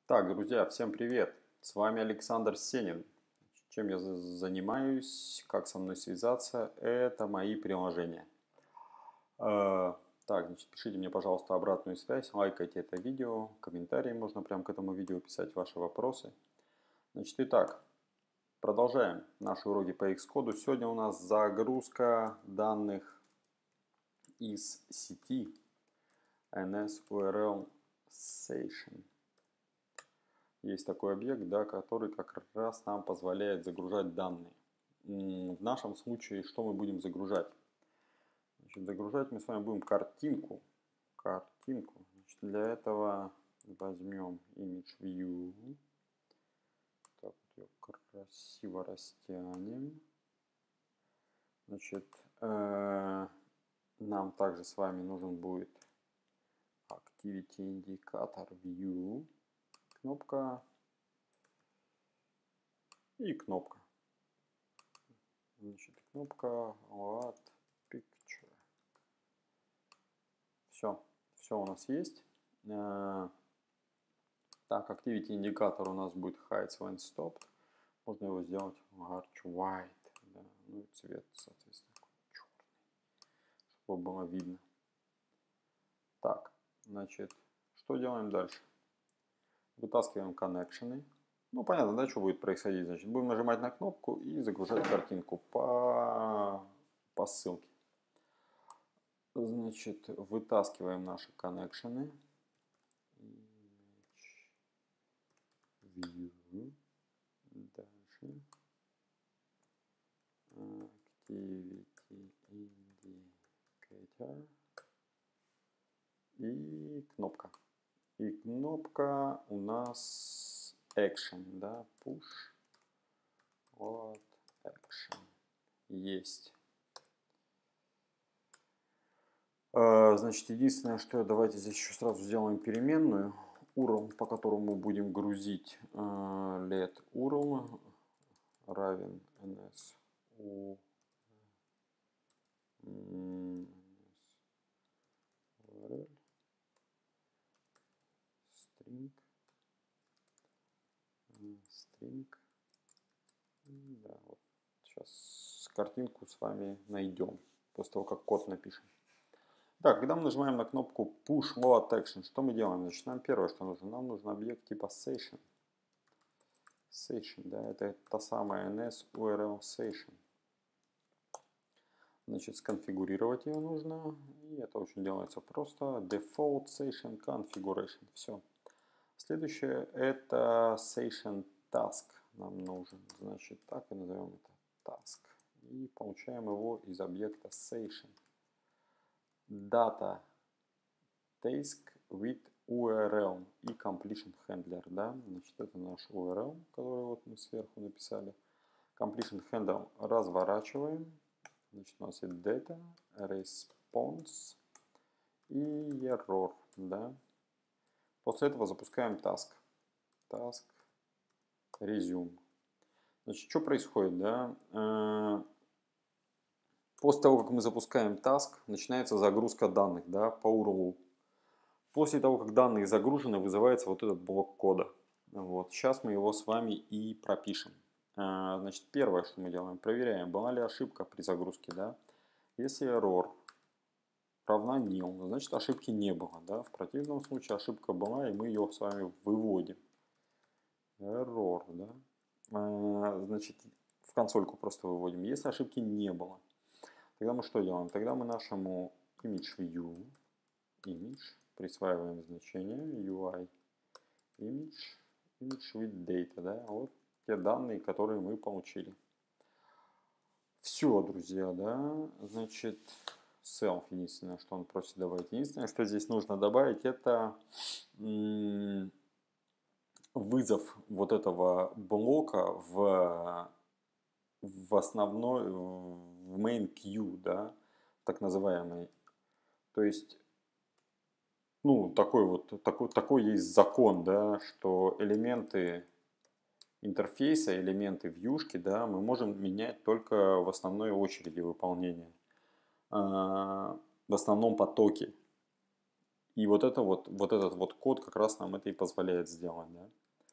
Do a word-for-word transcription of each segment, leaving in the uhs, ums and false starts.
Так, друзья, всем привет! С вами Александр Сенин. Чем я за- занимаюсь, как со мной связаться, это мои приложения. Э, Так, значит, пишите мне, пожалуйста, обратную связь, лайкайте это видео, комментарии можно прямо к этому видео писать, ваши вопросы. Значит, итак, продолжаем наши уроки по Xcode. Сегодня у нас загрузка данных из сети эн эс ю ар эл Session. Есть такой объект, да, который как раз нам позволяет загружать данные. В нашем случае, что мы будем загружать? Значит, загружать мы с вами будем картинку. Картинку. Значит, для этого возьмем image view. Так вот ее красиво растянем. Значит, э, нам также с вами нужен будет Activity Indicator View. Кнопка и кнопка. Значит, кнопка Add Picture. Все, все у нас есть. Так, Activity индикатор у нас будет Hides when stopped. Можно его сделать Arch White. Да, ну и цвет, соответственно, черный, чтобы было видно. Так, значит, что делаем дальше? Вытаскиваем коннекшены. Ну, понятно, да, что будет происходить. Значит, будем нажимать на кнопку и загружать картинку по, по ссылке. Значит, вытаскиваем наши коннекшены. View. Дальше. Activity Indicator. И кнопка. И кнопка у нас Action, да, Push. Вот, Action. Есть. Значит, единственное, что давайте здесь еще сразу сделаем переменную. ю ар эл, по которому будем грузить let ю ар эл равен ns u string string. Да, вот сейчас картинку с вами найдем после того, как код напишем. Так, когда мы нажимаем на кнопку Push Load Action, что мы делаем? Значит, нам первое, что нужно, нам нужен объект типа Session. Session, да, это та самая эн эс ю ар эл Session. Значит, сконфигурировать ее нужно, и это очень делается просто. Default Session Configuration, все. Следующее, это Session Task нам нужен. Значит, так и назовем это Task. И получаем его из объекта Session. Data Task with ю ар эл и Completion Handler, да, значит, это наш ю ар эл, который вот мы сверху написали. Completion Handler разворачиваем, значит, у нас есть Data, Response и Error, да. После этого запускаем Task, Task, Resume. Значит, что происходит, да? После того, как мы запускаем Task, начинается загрузка данных, да, по ю ар эл. После того, как данные загружены, вызывается вот этот блок кода. Вот. Сейчас мы его с вами и пропишем. Значит, первое, что мы делаем, проверяем, была ли ошибка при загрузке. Да? Если error равна nil, значит ошибки не было. Да? В противном случае ошибка была, и мы ее с вами выводим. Error, да? Значит, в консольку просто выводим. Если ошибки не было, тогда мы что делаем? Тогда мы нашему image view, image, присваиваем значение ю ай image, image with data, да, вот те данные, которые мы получили. Все, друзья, да, значит, self, единственное, что он просит добавить. Единственное, что здесь нужно добавить, это вызов вот этого блока в, в основной, в main queue, да, так называемый. То есть, ну, такой вот, такой, такой есть закон, да, что элементы интерфейса, элементы вьюшки, да, мы можем менять только в основной очереди выполнения, в основном потоке. И вот, это вот, вот этот вот код как раз нам это и позволяет сделать. Да?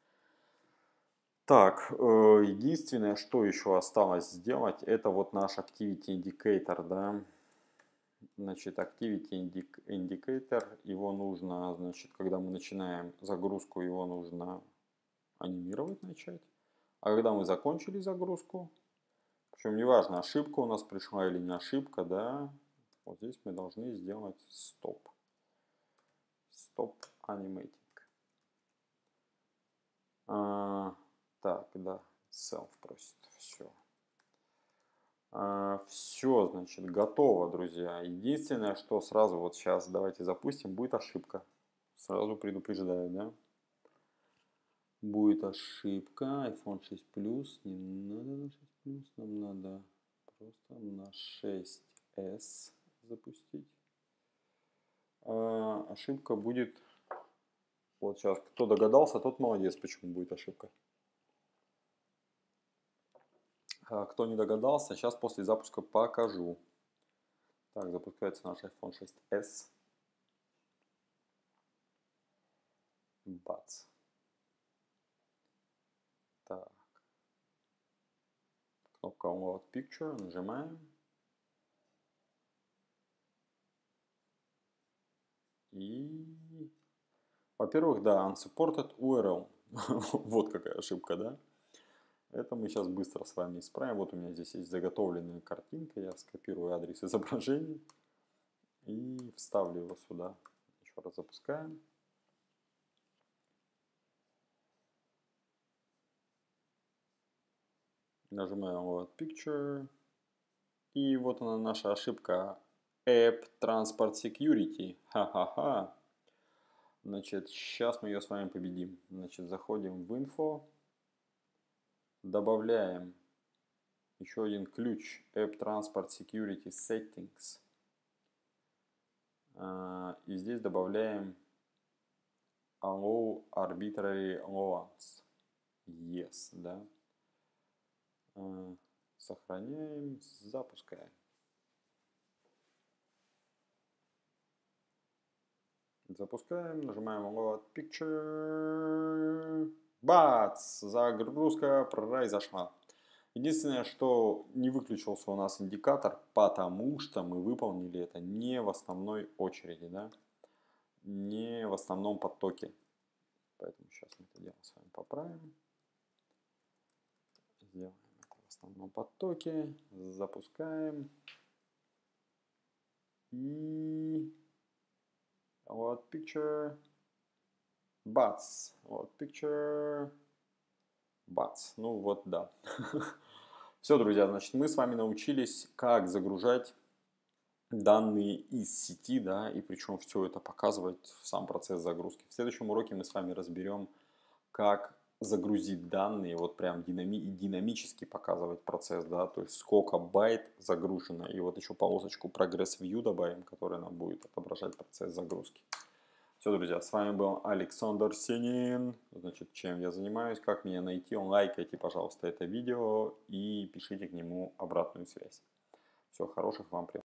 Так, единственное, что еще осталось сделать, это вот наш Activity Indicator. Да? Значит, Activity Indicator, его нужно, значит, когда мы начинаем загрузку, его нужно анимировать начать. А когда мы закончили загрузку, причем неважно, ошибка у нас пришла или не ошибка, да, вот здесь мы должны сделать стоп. Стоп animating. А, так, да, self просит, все. А, все, значит, готово, друзья. Единственное, что сразу вот сейчас давайте запустим, будет ошибка. Сразу предупреждаю, да. Будет ошибка. iPhone шесть плюс. Не надо на шесть плюс. Нам надо просто на шесть эс запустить. А, ошибка будет. Вот сейчас кто догадался, тот молодец, почему будет ошибка. А кто не догадался, сейчас после запуска покажу. Так, запускается наш iPhone шесть эс. Бац. Так. Кнопка Load Picture. Нажимаем. И, во-первых, да, unsupported ю ар эл. Вот какая ошибка, да? Это мы сейчас быстро с вами исправим. Вот у меня здесь есть заготовленная картинка. Я скопирую адрес изображения и вставлю его сюда. Еще раз запускаем. Нажимаем Load Picture. И вот она наша ошибка. App Transport Security. Ха-ха-ха. Значит, сейчас мы ее с вами победим. Значит, заходим в Info. Добавляем еще один ключ. App Transport Security Settings. И здесь добавляем Allow Arbitrary Allowance. Yes, да. Сохраняем, запускаем. Запускаем, нажимаем Load Picture. Бац! Загрузка произошла. Единственное, что не выключился у нас индикатор, потому что мы выполнили это не в основной очереди, да? Не в основном потоке. Поэтому сейчас мы это дело с вами поправим. Сделаем это в основном потоке. Запускаем. И Load Picture. Бац. Load Picture. Бац. Ну вот, да. Все, друзья, значит, мы с вами научились, как загружать данные из сети, да, и причем все это показывать в сам процесс загрузки. В следующем уроке мы с вами разберем, как загрузить данные, вот прям динами динамически показывать процесс, да, то есть сколько байт загружено, и вот еще полосочку Progress View добавим, которая нам будет отображать процесс загрузки. Все, друзья, с вами был Александр Сенин. Значит, чем я занимаюсь, как меня найти, лайкайте, пожалуйста, это видео и пишите к нему обратную связь. Все, хороших вам приятных.